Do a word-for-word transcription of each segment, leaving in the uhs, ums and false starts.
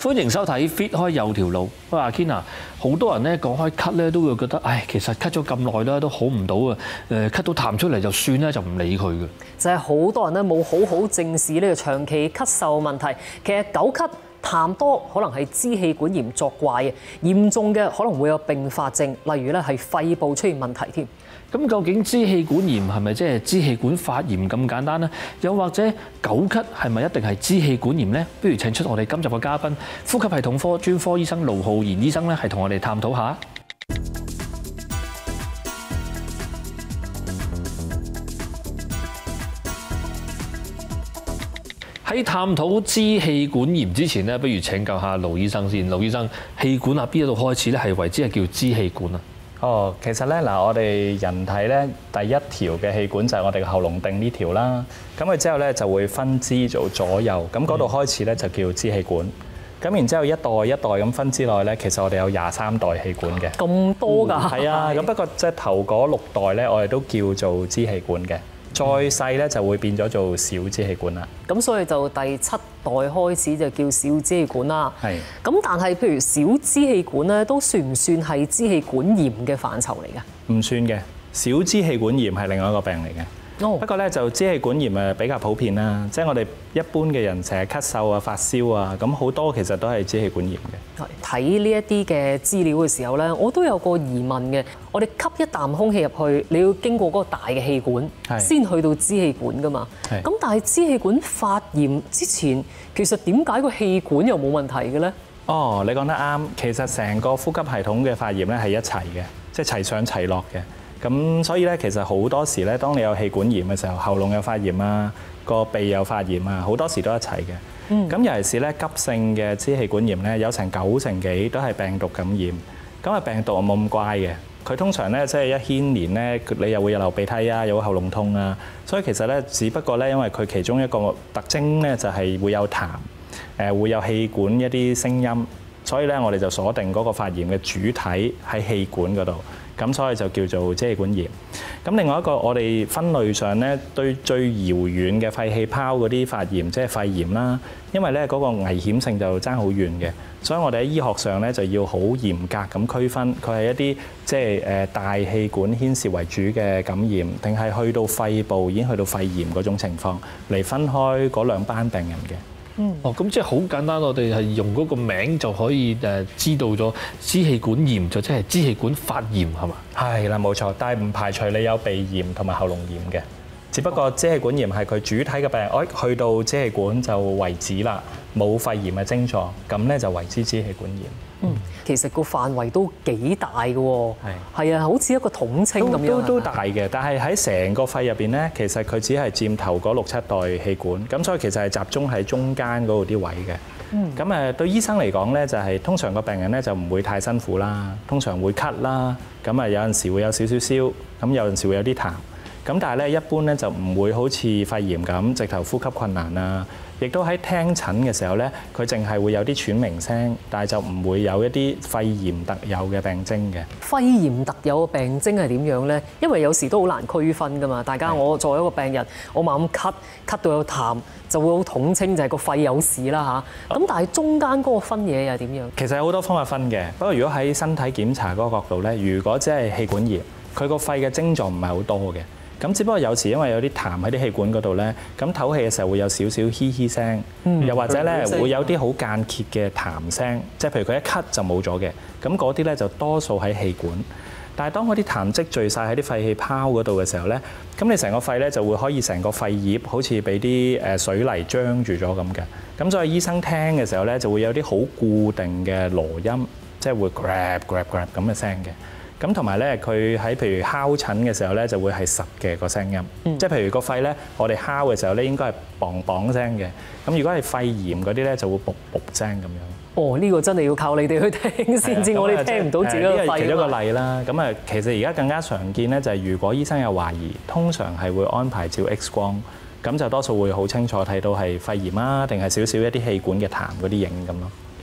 歡迎收睇 Fit 開有條路。喂，阿 Ken 啊，好多人咧講開咳咧，都會覺得，唉，其實咳咗咁耐啦，都好唔到啊。誒，咳到痰出嚟就算啦，就唔理佢嘅。 就係好多人咧冇好好正視呢個長期咳嗽問題。其實久咳痰多可能係支氣管炎作怪嘅，嚴重嘅可能會有併發症，例如咧係肺部出現問題添。 咁究竟支氣管炎係咪即係支氣管發炎咁簡單呢？又或者久咳係咪一定係支氣管炎呢？不如請出我哋今集嘅嘉賓，呼吸系統科專科醫生盧浩然醫生咧，係同我哋探討下。喺探討支氣管炎之前咧，不如請教下盧醫生先。盧醫生，氣管啊邊一度開始咧係為之係叫支氣管啊？ 哦，其實咧嗱，我哋人體咧第一條嘅氣管就係我哋嘅喉嚨定呢條啦。咁佢之後咧就會分支做左右，咁嗰度開始咧就叫支氣管。咁然之後一代一代咁分支內咧，其實我哋有廿三代氣管嘅。 咁多㗎？係啊，咁不過即係頭嗰六代咧，我哋都叫做支氣管嘅。再細咧就會變咗做小支氣管啦。 咁所以就第七代開始就叫小支氣管啦。 係。咁但係譬如小支氣管咧，都算唔算係支氣管炎嘅範疇嚟㗎？ 唔算嘅，小支氣管炎係另外一個病嚟嘅。 哦。不過咧就支氣管炎誒比較普遍啦，即係我哋一般嘅人成日咳嗽啊、發燒啊，咁好多其實都係支氣管炎嘅。 睇呢一啲嘅資料嘅時候咧，我都有個疑問嘅。我哋吸一啖空氣入去，你要經過嗰個大嘅氣管，先去到支氣管㗎嘛。咁但係支氣管發炎之前，其實點解個氣管又冇問題嘅咧？ 哦，你講得啱。其實成個呼吸系統嘅發炎咧係一齊嘅，即係齊上齊落嘅。咁所以咧，其實好多時咧，當你有氣管炎嘅時候，喉嚨有發炎啊，個鼻有發炎啊，好多時都一齊嘅。嗯。咁尤其是咧急性嘅支氣管炎咧，有成九成幾都係病毒感染。咁啊病毒冇咁乖嘅，佢通常咧即係一牽連咧，你又會有流鼻涕啊，又會喉嚨痛啊。所以其實咧，只不過咧，因為佢其中一個特徵咧就係會有痰，誒會有氣管一啲聲音，所以咧我哋就鎖定嗰個發炎嘅主體喺氣管嗰度。咁所以就叫做支氣管炎。咁另外一個我哋分類上咧，對最遙遠嘅肺氣泡嗰啲發炎，即係肺炎啦。因為咧嗰個危險性就爭好遠嘅，所以我哋喺醫學上咧就要好嚴格咁區分，佢係一啲即係誒大氣管牽涉為主嘅感染，定係去到肺部已經去到肺炎嗰種情況，嚟分開嗰兩班病人嘅。 嗯，哦，咁即係好簡單，我哋係用嗰個名就可以誒知道咗支氣管炎就即係支氣管發炎係嘛？ 係啦，冇錯，但係唔排除你有鼻炎同埋喉嚨炎嘅，只不過支氣管炎係佢主體嘅病，哎，去到支氣管就為止啦，冇肺炎嘅症狀，咁咧就為之支氣管炎。 嗯，其實個範圍都幾大嘅喎，係係啊，好似一個統稱咁樣。 都都大嘅，但係喺成個肺入邊咧，其實佢只係佔頭嗰六七代氣管，咁所以其實係集中喺中間嗰度啲位嘅。嗯。咁誒對醫生嚟講咧，就係通常個病人咧就唔會太辛苦啦，通常會咳啦，咁啊有陣時會有少少燒，咁有陣時會有啲痰，咁但係咧一般咧就唔會好似肺炎咁直頭呼吸困難啊。亦都喺聽診嘅時候咧，佢淨係會有啲喘鳴聲，但係就唔會有一啲肺炎特有嘅病徵嘅。 肺炎特有嘅病徵係點樣咧？因為有時都好難區分㗎嘛。大家我作為一個病人，我猛咁咳，咳到有痰，就會好統稱就係個肺有事啦嚇。咁但係中間嗰個分野又係點樣？ 其實有好多方法分嘅。不過如果喺身體檢查嗰個角度咧，如果只係氣管炎，佢個肺嘅症狀唔係好多嘅。咁只不過有時因為有啲痰喺啲氣管嗰度咧，咁唞氣嘅時候會有少少嘻嘻聲，嗯、又或者咧會有啲好間歇嘅痰聲，即係譬如佢一咳就冇咗嘅，咁嗰啲咧就多數喺氣管。但係當嗰啲痰積聚晒喺啲肺氣泡嗰度嘅時候咧，咁你成個肺咧就會可以成個肺葉好似俾啲誒水泥張住咗咁嘅，咁所以醫生聽嘅時候咧就會有啲好固定嘅螺音，即係會 grab grab grab 咁嘅聲嘅。咁同埋咧，佢喺譬如敲診嘅時候咧，就會係實嘅個聲音。嗯、即係譬如個肺咧，我哋敲嘅時候咧，應該係砰砰聲嘅。咁如果係肺炎嗰啲咧，就會噗噗聲咁樣。哦， 呢、呢個真係要靠你哋去聽先至，我哋聽唔到自己個肺。呢個其中一個例啦。咁啊，其實而家更加常見咧，就係如果醫生有懷疑，通常係會安排照 X 光，咁就多數會好清楚睇到係肺炎啊，定係少少一啲氣管嘅痰嗰啲影咁咯。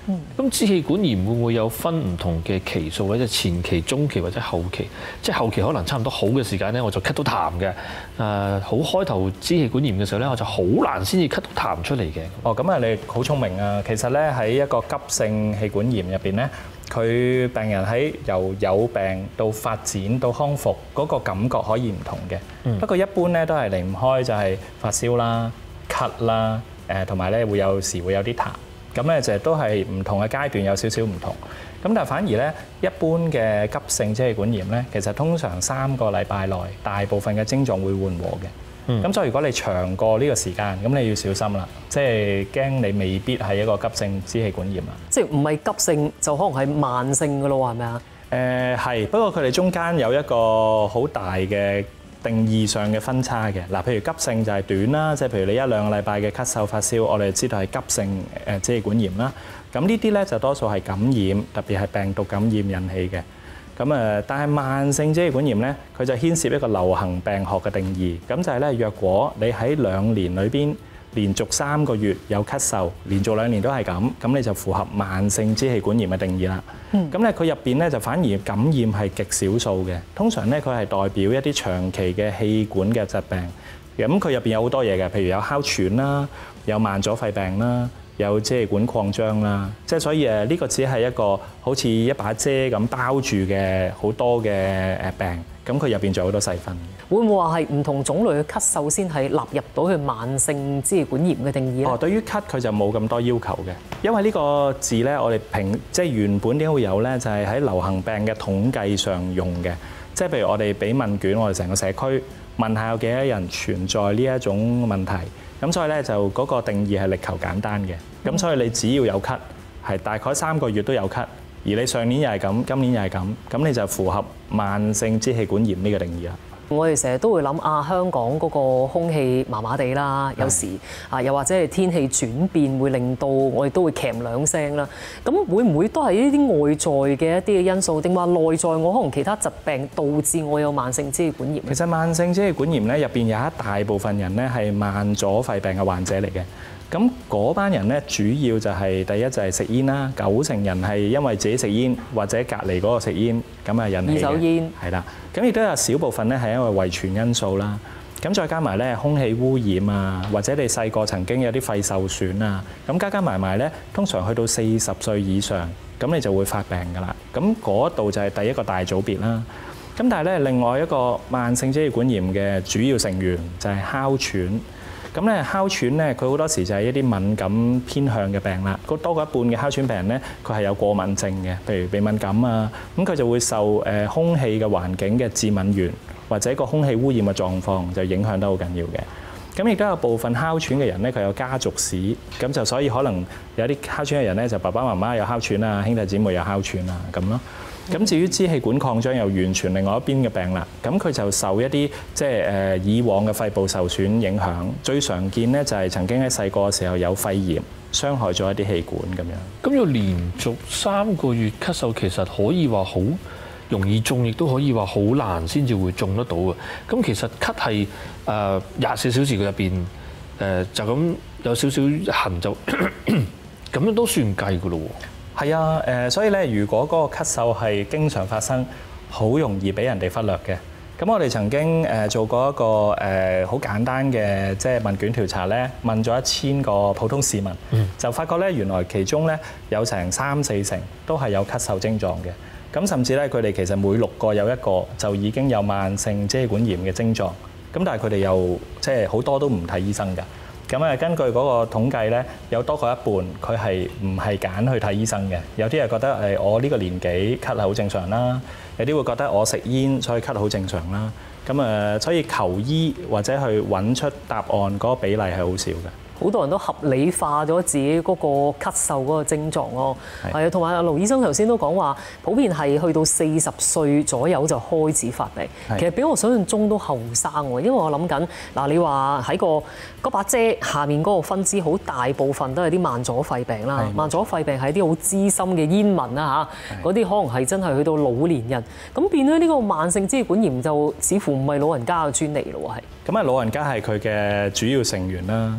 咁支氣管炎會唔會有分唔同嘅期數咧？即係前期、中期或者後期？即係後期可能差唔多好嘅時間咧，我就咳到痰嘅。誒，好開頭支氣管炎嘅時候咧，我就好難先至咳到痰出嚟嘅。 哦，咁啊，你好聰明啊！其實咧喺一個急性氣管炎入邊咧，佢病人喺由有病到發展到康復嗰個感覺可以唔同嘅。嗯、不過一般咧都係離唔開就係發燒啦、咳啦，誒同埋咧會有時會有啲痰。咁咧就都係唔同嘅階段有少少唔同。咁但係反而咧一般嘅急性支氣管炎咧，其實通常三個禮拜內大部分嘅症狀會緩和嘅。咁、嗯、所以如果你長過呢個時間，咁你要小心啦，即係驚你未必係一個急性支氣管炎啦。即係唔係急性就可能係慢性㗎咯，係咪啊？ 誒係，不過佢哋中間有一個好大嘅定義上嘅分差嘅。嗱，譬如急性就係短啦，即係譬如你一兩個禮拜嘅咳嗽發燒，我哋知道係急性誒支氣管炎啦。咁呢啲咧就多數係感染，特別係病毒感染引起嘅。咁誒，但係慢性支氣管炎咧，佢就牽涉一個流行病學嘅定義。咁就係咧，若果你喺兩年裏邊連續三個月有咳嗽，連續兩年都係咁，咁你就符合慢性支氣管炎嘅定義啦。咁咧，佢入邊咧就反而感染係極少數嘅。通常咧，佢係代表一啲長期嘅氣管嘅疾病。咁佢入邊有好多嘢嘅，譬如有哮喘啦，有慢阻肺病啦。有支氣管擴張啦，即係所以誒呢個只係一個好似一把遮咁包住嘅好多嘅誒病，咁佢入邊仲有好多細分。 會唔會話係唔同種類嘅咳嗽先係納入到去慢性支氣管炎嘅定義咧？ 哦，對於咳佢就冇咁多要求嘅，因為呢個字咧，我哋平即係原本點解會有咧，就係喺流行病嘅統計上用嘅，即係譬如我哋俾問卷，我哋成個社區問下有幾多人存在呢一種問題。咁所以咧就嗰個定義係力求簡單嘅，咁所以你只要有咳，係大概三個月都有咳，而你上年又係咁，今年又係咁，咁你就符合慢性支氣管炎呢個定義啦。 我哋成日都會諗啊，香港嗰個空氣麻麻地啦，有時啊又或者係天氣轉變會令到我哋都會咳兩聲啦。咁會唔會都係呢啲外在嘅一啲嘅因素，定話內在我可能其他疾病導致我有慢性支氣管炎？ 其實慢性支氣管炎咧入邊有一大部分人咧係慢阻肺病嘅患者嚟嘅。咁嗰班人咧，主要就係第一就係食煙啦，九成人係因為自己食煙或者隔離嗰個食煙咁啊引起嘅。 二手煙係啦，咁亦都有少部分咧係因為遺傳因素啦。咁再加埋咧空氣污染啊，或者你細個曾經有啲肺受損啊，咁加加埋埋咧，通常去到四十歲以上，咁你就會發病㗎啦。咁嗰度就係第一個大組別啦。咁但係咧，另外一個慢性支氣管炎嘅主要成員就係哮喘。咁咧哮喘咧，佢好多時就係一啲敏感偏向嘅病啦。多過一半嘅哮喘病人咧，佢係有過敏症嘅，譬如鼻敏感啊，咁佢就會受誒空氣嘅環境嘅致敏源或者個空氣污染嘅狀況就影響得好緊要嘅。咁亦都有部分哮喘嘅人咧，佢有家族史，咁就所以可能有啲哮喘嘅人咧，就爸爸媽媽有哮喘啊，兄弟姊妹有哮喘啊咁咯。咁至於支氣管擴張又完全另外一邊嘅病啦，咁佢就受一啲即係誒以往嘅肺部受損影響，最常見咧就係曾經喺細個嘅時候有肺炎，傷害咗一啲氣管咁樣。咁要連續三個月咳嗽，其實可以話好容易中，亦都可以話好難先至會中得到嘅。咁其實咳係誒廿四小時嘅入邊誒就咁有少少痕就咁樣都算計㗎咯喎。 係啊，誒，所以咧，如果嗰個咳嗽係經常發生，好容易俾人哋忽略嘅。咁我哋曾經誒做過一個誒好簡單嘅即係問卷調查咧，問咗一千個普通市民，嗯、就發覺咧原來其中咧有成三四成都係有咳嗽症狀嘅。咁甚至咧佢哋其實每六個有一個就已經有慢性支氣管炎嘅症狀。咁但係佢哋又即係好多都唔睇醫生㗎。咁啊，根據嗰個統計咧，有多過一半佢係唔係揀去睇醫生嘅。有啲係覺得誒，我呢個年紀咳係好正常啦；有啲會覺得我食煙所以咳好正常啦。咁啊，所以求醫或者去揾出答案嗰個比例係好少嘅。 好多人都合理化咗自己嗰個咳嗽嗰個症狀咯，係啊，同埋阿盧醫生頭先都講話，普遍係去到四十歲左右就開始發病。其實比我想象中都後生喎，因為我諗緊嗱，你話喺個嗰把遮下面嗰個分支好大部分都係啲慢阻肺病啦，慢阻肺病係啲好資深嘅煙民啦嚇，嗰啲可能係真係去到老年人，咁變咗呢個慢性支氣管炎就似乎唔係老人家嘅專利咯喎，係。 咁啊，老人家係佢嘅主要成員啦，咁但係咧。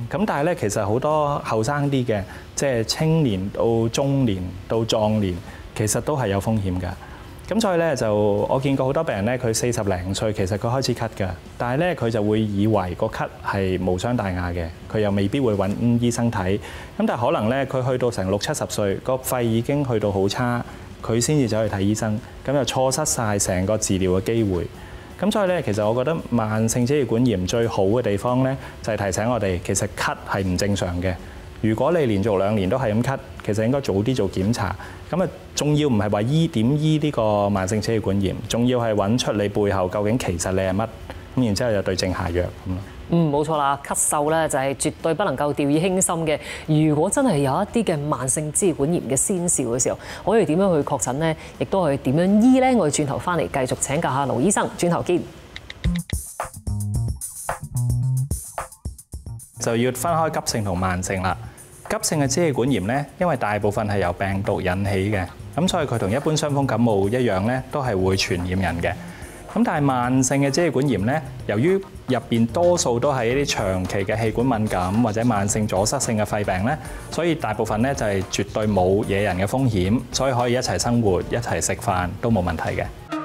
咧，其實好多後生啲嘅，即係青年到中年到壯年，其實都係有風險㗎。咁所以咧就我見過好多病人咧，佢四十零歲，其實佢開始咳㗎，但係咧佢就會以為個咳係無傷大雅嘅，佢又未必會揾醫生睇。咁但係可能咧，佢去到成六七十歲，個肺已經去到好差，佢先至走去睇醫生，咁就錯失晒成個治療嘅機會。咁所以咧，其實我覺得慢性支氣管炎最好嘅地方咧，就係提醒我哋，其實咳係唔正常嘅。如果你連續兩年都係咁咳，其實應該早啲做檢查。咁啊，仲要唔係話醫點醫呢個慢性支氣管炎，仲要係揾出你背後究竟其實你係乜，咁然之後就對症下藥咁咯。 嗯，冇錯啦，咳嗽咧就係絕對不能夠掉以輕心嘅。如果真係有一啲嘅慢性支氣管炎嘅先兆嘅時候，可以點樣去確診呢？亦都係點樣醫呢？我哋轉頭翻嚟繼續請教下盧醫生，轉頭見。 就要分開急性同慢性啦。急性嘅支氣管炎咧，因為大部分係由病毒引起嘅，咁所以佢同一般傷風感冒一樣咧，都係會傳染人嘅。咁但係慢性嘅支氣管炎咧，由於入邊多數都係一啲長期嘅氣管敏感或者慢性阻塞性嘅肺病咧，所以大部分咧就係絕對冇惹人嘅風險，所以可以一齊生活、一齊食飯都冇問題嘅。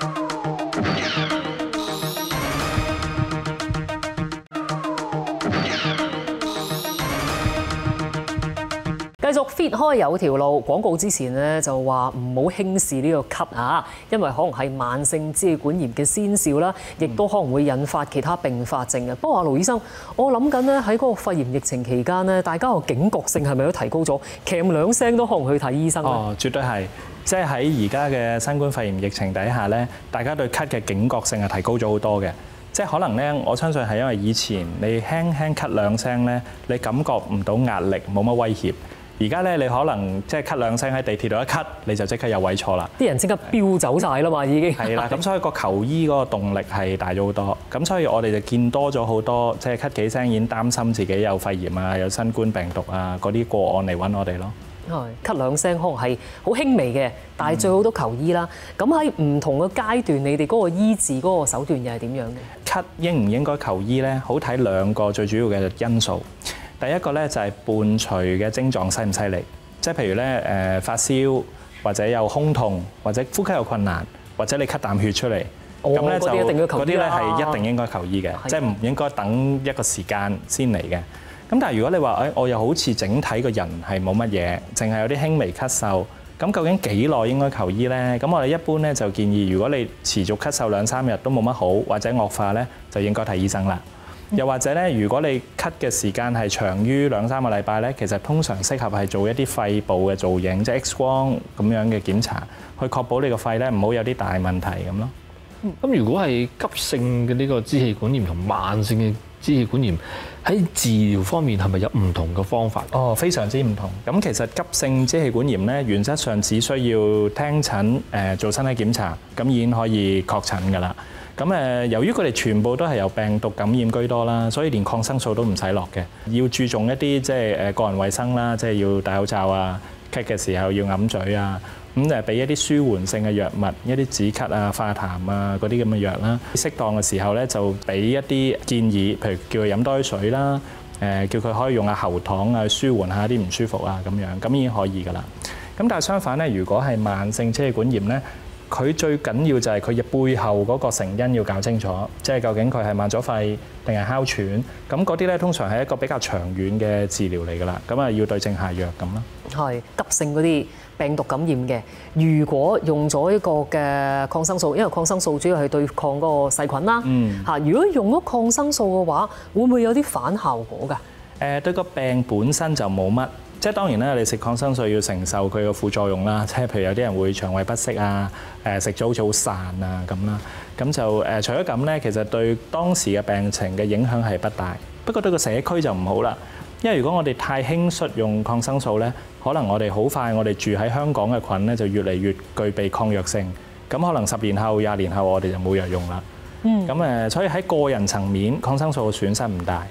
繼續 fit 開有條路，廣告之前咧就話唔好輕視呢個咳啊，因為可能係慢性支氣管炎嘅先兆啦，亦都可能會引發其他併發症嘅。不過阿盧醫生，我諗緊咧喺嗰個肺炎疫情期間咧，大家個警覺性係咪都提高咗？鉗兩聲都可能去睇醫生咧？ 哦，絕對係，即係喺而家嘅新冠肺炎疫情底下咧，大家對咳嘅警覺性係提高咗好多嘅。即係可能咧，我相信係因為以前你輕輕咳兩聲咧，你感覺唔到壓力，冇乜威脅。而家咧，你可能即係咳兩聲喺地鐵度一咳，你就即刻有位坐啦。 啲人即刻飆走晒啦嘛，已經係啦。咁所以個求醫嗰個動力係大咗好多。咁所以我哋就見多咗好多，即係咳幾聲已經擔心自己有肺炎啊、有新冠病毒啊嗰啲個案嚟揾我哋咯。 係咳兩聲，可能係好輕微嘅，但係最好都求醫啦。咁喺唔同嘅階段，你哋嗰個醫治嗰個手段又係點樣嘅？ 咳應唔應該求醫咧？好睇兩個最主要嘅因素。第一個咧就係伴隨嘅症狀犀唔犀利，即係譬如咧誒發燒，或者有胸痛，或者呼吸有困難，或者你咳啖血出嚟，咁咧就嗰啲咧係一定應該求醫嘅，即係唔應該等一個時間先嚟嘅。咁但係如果你話誒我又好似整體個人係冇乜嘢，淨係有啲輕微咳嗽，咁究竟幾耐應該求醫咧？咁我哋一般咧就建議，如果你持續咳嗽兩三日都冇乜好，或者惡化咧，就應該睇醫生啦。又或者咧，如果你咳嘅時間係長於兩三個禮拜咧，其實通常適合係做一啲肺部嘅造影，即係 X 光咁樣嘅檢查，去確保你個肺咧唔好有啲大問題咁咯。 咁如果係急性嘅呢個支氣管炎同慢性嘅支氣管炎喺治療方面係咪有唔同嘅方法？ 哦，非常之唔同。咁其實急性支氣管炎咧，原則上只需要聽診誒做身體檢查，咁已經可以確診㗎啦。咁誒，由於佢哋全部都係由病毒感染居多啦，所以連抗生素都唔使落嘅。要注重一啲即係誒個人衛生啦，即係要戴口罩啊，咳嘅時候要揞嘴啊，咁誒俾一啲舒緩性嘅藥物，一啲止咳啊、化痰啊嗰啲咁嘅藥啦。適當嘅時候咧，就俾一啲建議，譬如叫佢飲多啲水啦，誒叫佢可以用下喉糖啊，舒緩下啲唔舒服啊咁樣，咁已經可以㗎啦。咁但係相反咧，如果係慢性支氣管炎咧，佢最緊要就係佢嘅背後嗰個成因要搞清楚，即係究竟佢係慢阻肺定係哮喘，咁嗰啲咧通常係一個比較長遠嘅治療嚟㗎啦，咁啊要對症下藥咁咯。 係急性嗰啲病毒感染嘅，如果用咗一個嘅抗生素，因為抗生素主要係對抗嗰個細菌啦，嗯嚇，如果用咗抗生素嘅話，會唔會有啲反效果㗎？ 誒對個病本身就冇乜。即係當然啦，你食抗生素要承受佢個副作用啦，即係譬如有啲人會腸胃不適啊，誒食咗好似好散啊咁啦，咁就誒除咗咁咧，其實對當時嘅病情嘅影響係不大，不過對個社區就唔好啦，因為如果我哋太輕率用抗生素咧，可能我哋好快我哋住喺香港嘅菌咧就越嚟越具備抗藥性，咁可能十年後、廿年後我哋就冇藥用啦。嗯，咁誒，所以喺個人層面抗生素嘅損失唔大。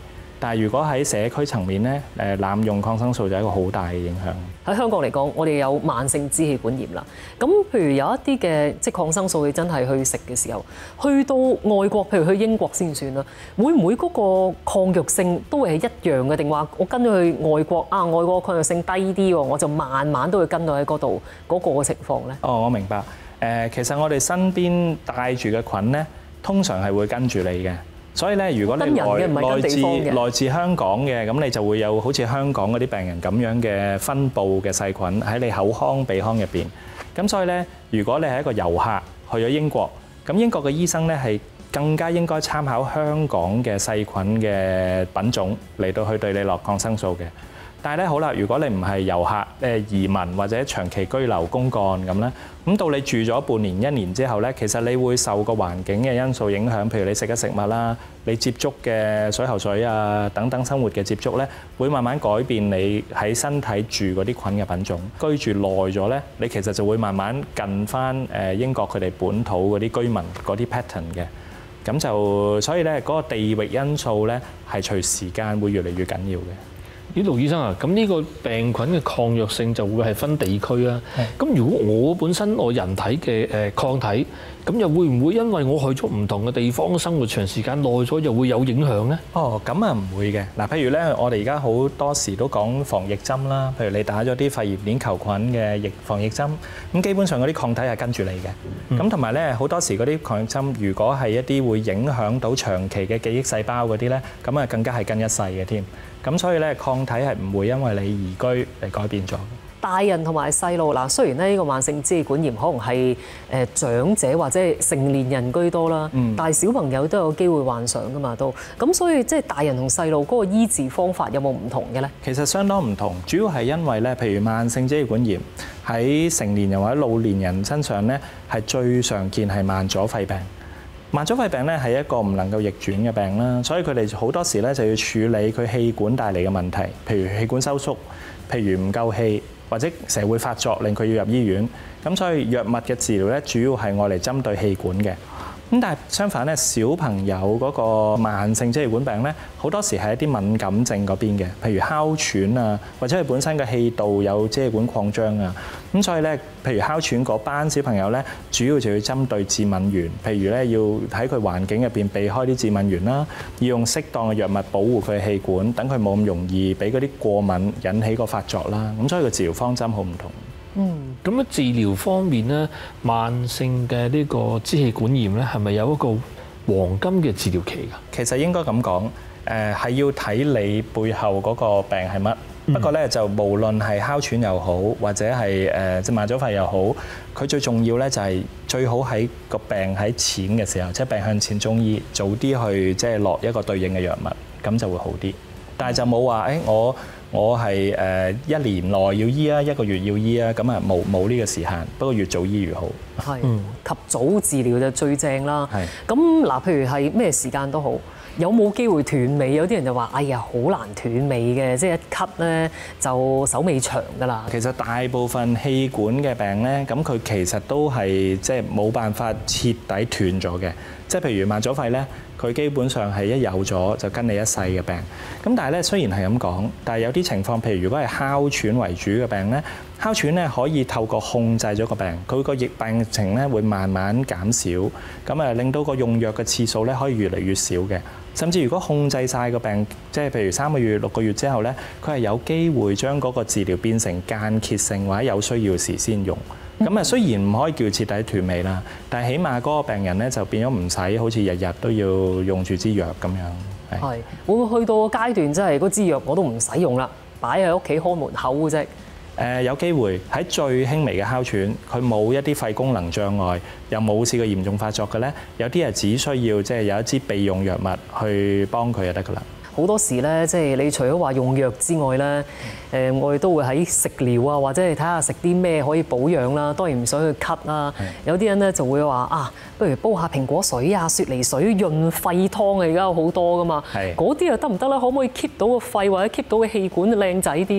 但係如果喺社區層面咧，誒濫用抗生素就係一個好大嘅影響。 喺香港嚟講，我哋有慢性支氣管炎啦。咁譬如有一啲嘅即係抗生素，你真係去食嘅時候，去到外國，譬如去英國先算啦，會唔會嗰個抗藥性都會係一樣嘅？定話我跟咗去外國啊，外國抗藥性低啲喎，我就慢慢都會跟到喺嗰度嗰個情況咧？ 哦，我明白。誒，其實我哋身邊帶住嘅菌咧，通常係會跟住你嘅。所以咧，如果你來來自來自香港嘅，咁你就會有好似香港嗰啲病人咁樣嘅分佈嘅細菌喺你口腔、鼻腔入邊。咁所以咧，如果你係一個遊客去咗英國，咁英國嘅醫生咧係更加應該參考香港嘅細菌嘅品種嚟到去對你落抗生素嘅。但係咧，好啦，如果你唔係遊客、誒移民或者長期居留公幹咁咧，咁到你住咗半年、一年之後咧，其實你會受個環境嘅因素影響，譬如你食嘅食物啦、你接觸嘅水喉水啊等等生活嘅接觸咧，會慢慢改變你喺身體住嗰啲菌嘅品種。居住耐咗咧，你其實就會慢慢近翻誒英國佢哋本土嗰啲居民嗰啲 pattern 嘅。咁就所以咧，嗰個地域因素咧係隨時間會越嚟越緊要嘅。 咦，盧醫生啊，咁呢個病菌嘅抗藥性就會係分地區啊。咁如果我本身我人體嘅誒抗體，咁又會唔會因為我去咗唔同嘅地方生活長時間耐咗，又會有影響呢？ 哦，咁啊唔會嘅。嗱，譬如咧，我哋而家好多時都講防疫針啦，譬如你打咗啲肺炎鏈球菌嘅疫防疫針，咁基本上嗰啲抗體係跟住你嘅。咁同埋咧，好多時嗰啲抗疫針，如果係一啲會影響到長期嘅記憶細胞嗰啲咧，咁啊更加係跟一世嘅添。咁所以咧，抗體係唔會因為你移居嚟改變咗。 大人同埋細路嗱，雖然咧呢個慢性支氣管炎可能係誒長者或者係成年人居多啦，嗯、但係小朋友都有機會患上噶嘛都。咁所以即係大人同細路嗰個醫治方法有冇唔同嘅咧？ 其實相當唔同，主要係因為咧，譬如慢性支氣管炎喺成年人或者老年人身上咧，係最常見係慢阻肺病。慢阻肺病咧係一個唔能夠逆轉嘅病啦，所以佢哋好多時咧就要處理佢氣管帶嚟嘅問題，譬如氣管收縮，譬如唔夠氣，或者成日會發作令佢要入醫院。咁所以藥物嘅治療咧主要係愛嚟針對氣管嘅。咁但係相反咧，小朋友嗰個慢性支氣管病咧，好多時係一啲敏感症嗰邊嘅，譬如哮喘啊，或者佢本身嘅氣道有支氣管擴張啊。咁所以咧，譬如哮喘嗰班小朋友咧，主要就要針對致敏源，譬如咧要喺佢環境入邊避開啲致敏源啦，要用適當嘅藥物保護佢嘅氣管，等佢冇咁容易俾嗰啲過敏引起個發作啦。咁所以個治療方針好唔同。 嗯，咁喺治療方面咧，慢性嘅呢個支氣管炎咧，係咪有一個黃金嘅治療期㗎？ 其實應該咁講，誒係要睇你背後嗰個病係乜。不過咧，就無論係哮喘又好，或者係誒即慢阻肺又好，佢最重要咧就係最好喺個病喺淺嘅時候，即係病向淺中醫，早啲去即係落一個對應嘅藥物，咁就會好啲。但係就冇話誒我。我係誒一年內要醫啊，一個月要醫啊，咁啊冇冇呢個時限，不過越早醫越好。 係，及早治療就最正啦。 係。 咁嗱，譬如係咩時間都好，有冇機會斷尾？有啲人就話：哎呀，好難斷尾嘅，即係一咳咧就手尾長㗎啦。 其實大部分氣管嘅病咧，咁佢其實都係即係冇辦法徹底斷咗嘅。即係譬如慢阻肺咧，佢基本上係一有咗就跟你一世嘅病。咁但係咧，雖然係咁講，但係有啲情況，譬如如果係哮喘為主嘅病咧，哮喘咧可以透過控制咗個病，佢個疫病情咧會慢慢減少，咁誒令到個用藥嘅次數咧可以越嚟越少嘅。甚至如果控制晒個病，即係譬如三個月、六個月之後咧，佢係有機會將嗰個治療變成間歇性或者有需要時先用。咁啊，雖然唔可以叫徹底斷尾啦，但係起碼嗰個病人咧就變咗唔使好似日日都要用住支藥咁樣。 係會唔會去到個階段，真係嗰支藥我都唔使用啦，擺喺屋企開門口嘅啫？ 誒有機會喺最輕微嘅哮喘，佢冇一啲肺功能障礙，又冇試過嚴重發作嘅咧，有啲係只需要即係有一支備用藥物去幫佢就得㗎啦。 好多時咧，即係你除咗話用藥之外咧，誒我哋都會喺食療啊，或者係睇下食啲咩可以保養啦。當然唔想去咳啦。有啲人咧就會話啊，不如煲下蘋果水啊、雪梨水潤肺湯啊，而家有好多噶嘛。嗰啲又得唔得咧？可唔可以 keep 到個肺或者 keep 到個氣管靚仔啲咧？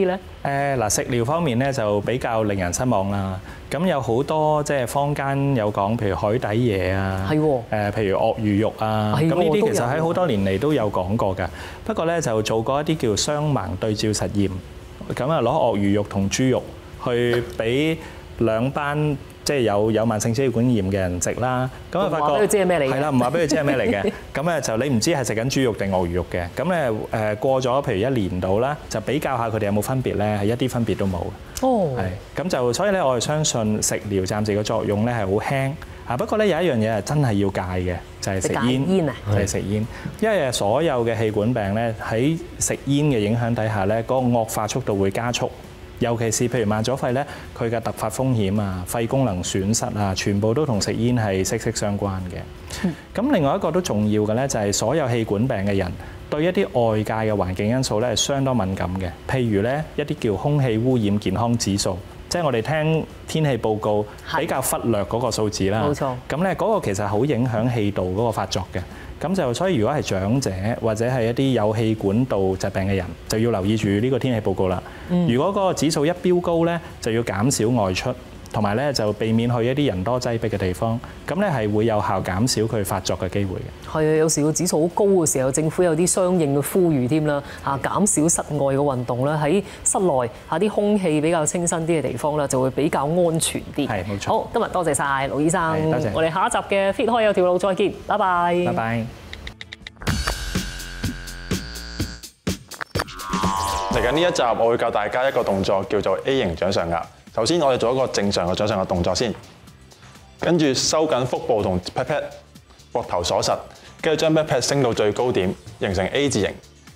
誒嗱，食療方面咧就比較令人失望啦。咁有好多即係坊間有講，譬如海底椰啊， 係喎， 誒譬如鱷魚肉啊，咁呢啲其實喺好多年嚟都有講過㗎。不過咧就做過一啲叫雙盲對照實驗，咁啊攞鱷魚肉同豬肉去俾兩班即係有有慢性支氣管炎嘅人食啦，咁啊發覺唔話俾佢知係咩嚟嘅， 係啦，唔話俾佢知係咩嚟嘅，咁咧就你唔知係食緊豬肉定鱷魚肉嘅，咁咧誒過咗譬如一年度啦，就比較下佢哋有冇分別咧，係一啲分別都冇嘅。 哦， 係，咁就所以咧，我係相信食療暫時嘅作用咧係好輕，啊不過咧有一樣嘢係真係要戒嘅，就係食煙， 煙啊， 就係食煙，因為所有嘅氣管病咧喺食煙嘅影響底下咧，嗰個惡化速度會加速。尤其是譬如慢阻肺咧，佢嘅突發風險啊、肺功能損失啊，全部都同食煙係息息相關嘅。咁、嗯、另外一個都重要嘅咧，就係所有氣管病嘅人對一啲外界嘅環境因素咧係相當敏感嘅。譬如咧一啲叫空氣污染健康指數，即係我哋聽天氣報告比較忽略嗰個數字啦。冇錯。咁咧嗰個其實好影響氣道嗰個發作嘅。咁就所以如果係長者或者係一啲有氣管道疾病嘅人，就要留意住呢個天氣報告啦。嗯、如果嗰個指數一飆高咧，就要減少外出，同埋咧就避免去一啲人多擠迫嘅地方。咁咧係會有效減少佢發作嘅機會嘅。係啊，有時個指數好高嘅時候，政府有啲相應嘅呼籲添啦，嚇減少室外嘅運動啦，喺室內嚇啲空氣比較清新啲嘅地方啦，就會比較安全啲。係冇錯。好，今日多謝晒盧醫生，多謝。我哋下一集嘅 Fit 開有條路再見，拜拜。拜拜。 嚟緊呢一集，我會教大家一個動作，叫做 A 型掌上壓。首先，我哋做一個正常嘅掌上壓動作先，跟住收緊腹部同 pat pat， 膊頭鎖實，跟住將 pat pat 升到最高點，形成 A 字形。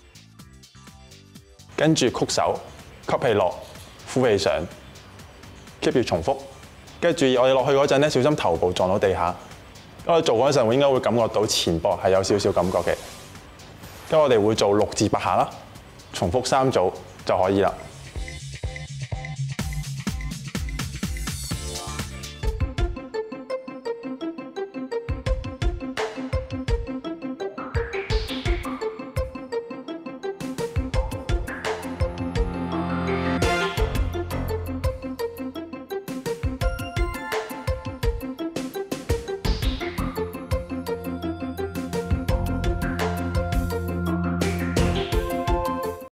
跟住曲手，吸氣落，呼氣上 ，keep 住重複。跟住注意，我哋落去嗰陣咧，小心頭部撞到地下。我哋做嗰陣，我應該會感覺到前膊係有少少感覺嘅。跟住我哋會做六至八下啦。重複三組就可以啦。